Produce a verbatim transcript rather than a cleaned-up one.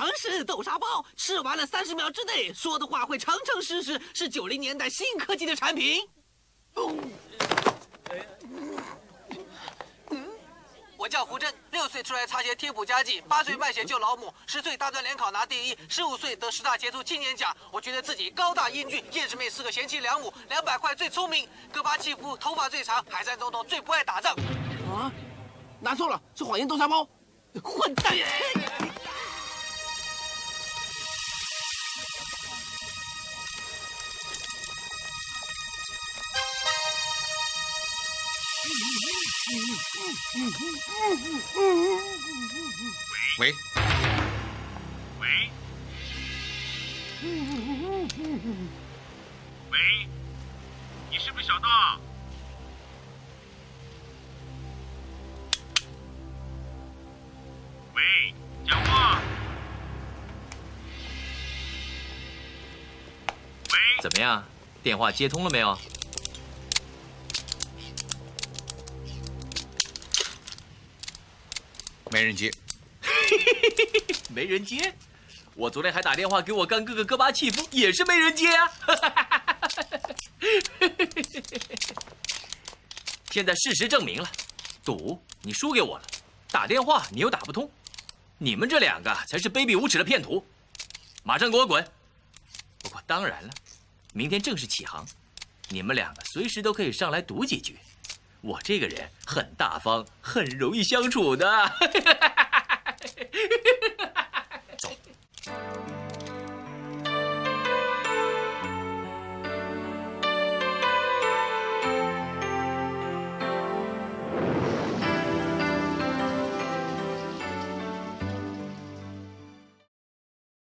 常识豆沙包，吃完了三十秒之内说的话会成成实实，是九零年代新科技的产品。嗯我叫胡真，六岁出来擦鞋贴补家计，八岁卖血救老母，十岁大专联考拿第一，十五岁得十大杰出青年奖。我觉得自己高大英俊，燕师妹是个贤妻良母，两百块最聪明，戈巴契夫头发最长，海山总统最不爱打仗。 啊，拿错了，是谎言豆沙包，混蛋！ 喂， 喂，喂，你是不是小道？喂，讲话。喂， 怎么样？电话接通了没有？ 没人接。 没人接。我昨天还打电话给我干哥哥戈巴契夫，也是没人接啊。现在事实证明了，赌你输给我了，打电话你又打不通，你们这两个才是卑鄙无耻的骗徒，马上给我滚！不过当然了，明天正式起航，你们两个随时都可以上来赌几局。我这个人很大方，很容易相处的。